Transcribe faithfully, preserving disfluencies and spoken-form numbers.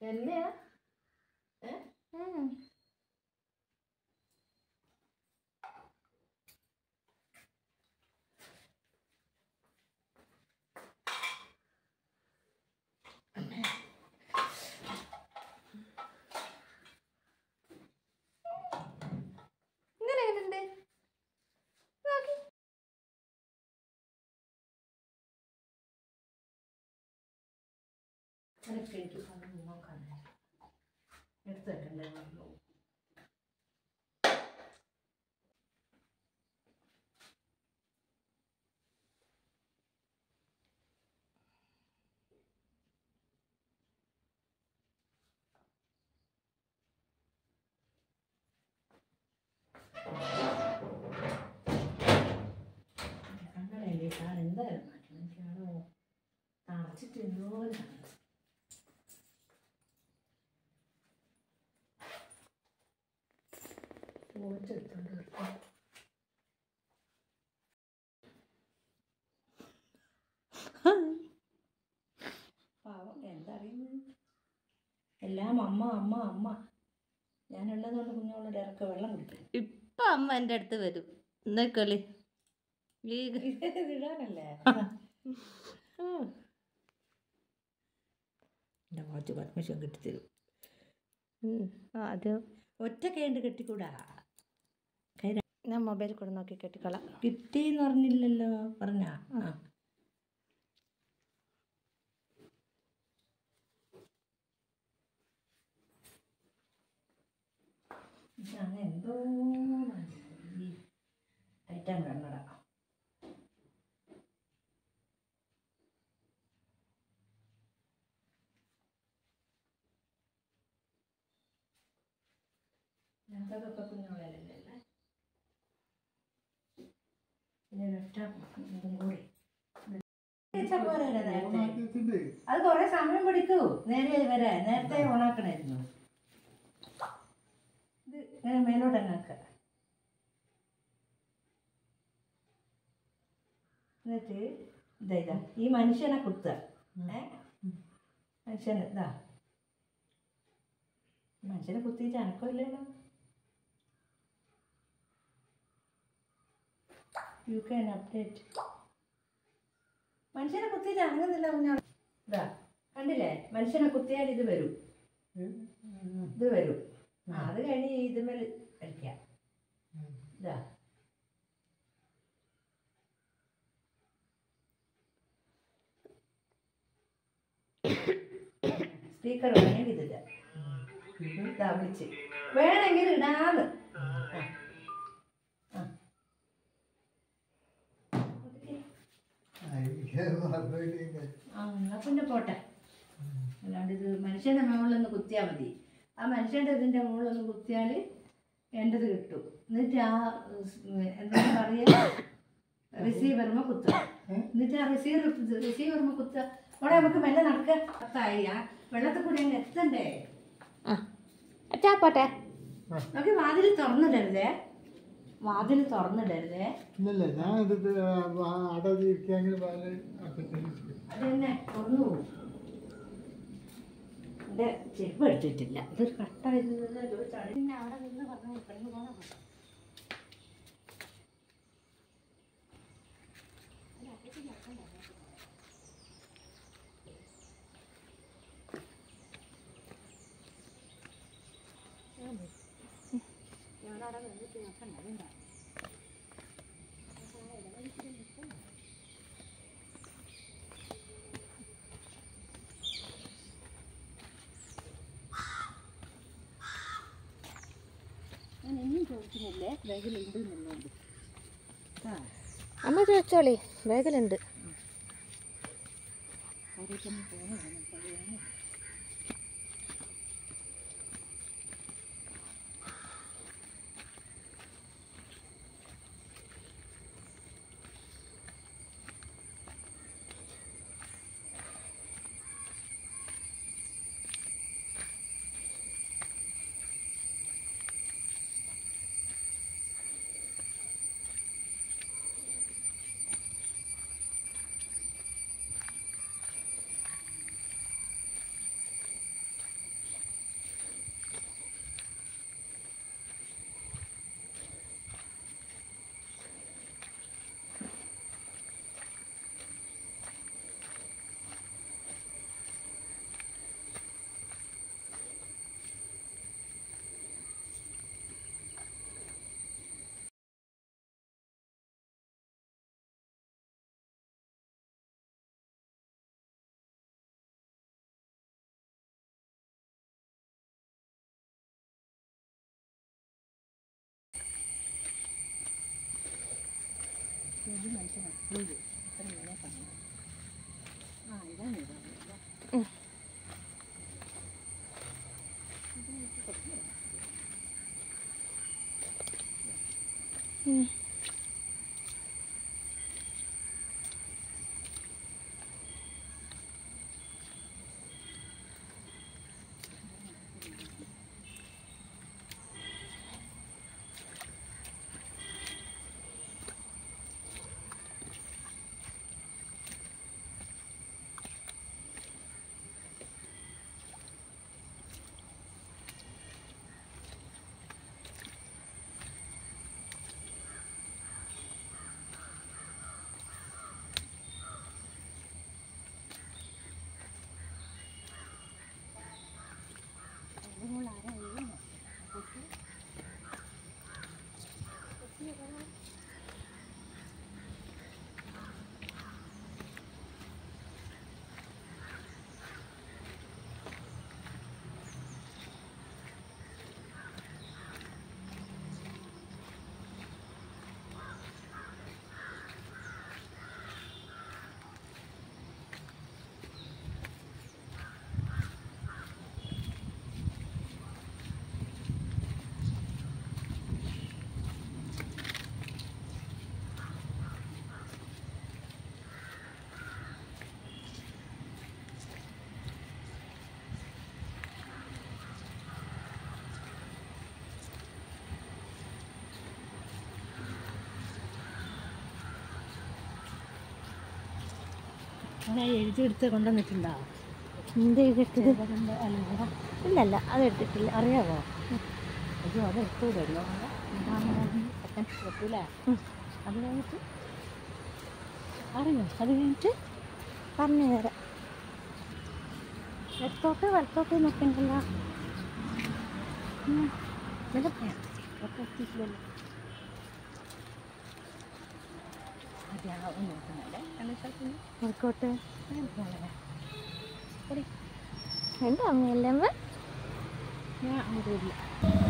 എന്നെയാ ഇങ്ങനെ എങ്ങനെയുണ്ട് എനിക്ക് എനിക്ക് നോക്കാൻ എടുത്ത് വെക്കണ്ടേ പറഞ്ഞു കണ്ടല്ലേ ഞാൻ എന്തായാലും മാറ്റണം എനിക്കാണോ തറച്ചിട്ട് എന്തോരാണ് ഓടിച്ചെടുത്തോണ്ട് വരും പാവം എന്തറിയുന്നത് എല്ലാം അമ്മ അമ്മ അമ്മ ഞാനുള്ളതുകൊണ്ട് കുഞ്ഞോളോട് ഇറക്ക വെള്ളം കുടിക്കും ഇപ്പൊ അമ്മ എൻ്റെ അടുത്ത് വരും എന്നേക്കളി ഇടാനല്ലേ എൻ്റെ വാച്ച് പത്മശം കെട്ടിത്തരും ആദ്യം ഒറ്റ കൈണ്ട് കെട്ടിക്കൂടാ ഞാൻ മൊബൈൽ കൂടെ നോക്കി കെട്ടിക്കളാം കിട്ടിന്ന് പറഞ്ഞില്ലല്ലോ പറഞ്ഞാ ആ ഇതാണ് എന്തോ ഈ ഐറ്റം കണ്ണട ഞങ്ങൾക്കൊക്കെ കുഞ്ഞോളല്ലേ പിന്നെ ഒറ്റ ഇതും കൂടി അത് കൊറേ സമയം പിടിക്കൂ നേരെ വരെ നേരത്തെ ഓണാക്കണായിരുന്നു ഇത് ഇങ്ങനെ മേലോട്ട് അങ്ങാക്ക എന്നിട്ട് ഇതാ ഇതാ ഈ മനുഷ്യനെ കുത്തുക ഏ മനുഷ്യനെ ഇതാ മനുഷ്യനെ കുത്തിയിട്ട് അനക്കമില്ലല്ലോ യു ക്യാൻ അപ്ഡേറ്റ് മനുഷ്യനെ കുത്തിയിട്ട് അനങ്ങുന്നില്ല കുഞ്ഞാൾ ഇതാ കണ്ടില്ലേ മനുഷ്യനെ കുത്തിയാൽ ഇത് വരും ഇത് വരും ആ അത് കഴിഞ്ഞ് ഇതുമേൽ അടിക്കാം ഇതാ സ്പീക്കർ വേണമെങ്കിൽ ഇതില്ല ഇതാ വിളിച്ച് വേണമെങ്കിൽ ഇടാന്ന് ആ എന്നാ പിന്നെ പോട്ടെ അല്ലാണ്ട് ഇത് മനുഷ്യൻ്റെ മുകളിലൊന്ന് കുത്തിയാൽ മതി ആ മനുഷ്യൻ്റെ ഇതിൻ്റെ മുകളിലൊന്ന് കുത്തിയാൽ എൻ്റെത് കിട്ടും എന്നിട്ട് ആ എന്താ പറയുക റിസീവറുമ്മ കുത്തുക എന്നിട്ട് ആ റിസീവർ റിസീവറുമ്മ കുത്തുക അവിടെ നമുക്ക് മെല്ലെ നടക്കുക പത്തായി ആ വെള്ളത്തിൽ കൂടി അങ്ങ് എത്തണ്ടേ അച്ഛാ പോട്ടെ നമുക്ക് വാതിൽ തുറന്നിടരുതേ വാതിൽ തുറന്നിടരുതേ അതെന്നെ തുറന്നു പോകും എൻ്റെ ചെരുപ്പ് എടുത്തിട്ടില്ല ഇതൊരു കട്ടായത് പിന്നെ അവിടെ നിന്ന് പറഞ്ഞു പെണ്ണു പോകാൻ ഞാനവിടെ വന്നിട്ട് നോക്കണ്ട അതുകൊണ്ടാ ഞാൻ ഇനിയും ചോദിക്കുന്നില്ലേ ബാഗിലുണ്ട് എന്നുള്ളത് അമ്മ ചോദിച്ചോളി ബാഗിലുണ്ട് ഓരോരുത്തരും പോകുന്നതാണ് ഇത് മനുഷ്യൻ ഇത് ഇത്ര ഇങ്ങനെ പറഞ്ഞു. ആ ഇതാണ് ഇതാണ് ഞാൻ എഴുതിയെടുത്ത് കൊണ്ടുവന്നിട്ടുണ്ടോ? എന്ത് എഴുതിയിട്ടത്? ഇല്ലല്ല അത് എടുത്തിട്ടില്ല. അറിയാമോ? അയ്യോ അത് എടുത്തൂടല്ലോ. എന്താണ് പറ്റില്ല. അത് കഴിഞ്ഞിട്ട് അറിയോ? അത് കഴിഞ്ഞിട്ട് പറഞ്ഞു തരാം. എടുത്തോട്ട് വലത്തോട്ട് നോക്കണ്ടല്ലോ. എത്തിയില്ലല്ലോ. അതാവും നോക്കുന്നല്ലേ കണ്ടു. ആയിക്കോട്ടെ. ഞാൻ എന്താ അമ്മയല്ലേ അമ്മ? അങ്ങോട്ടില്ല.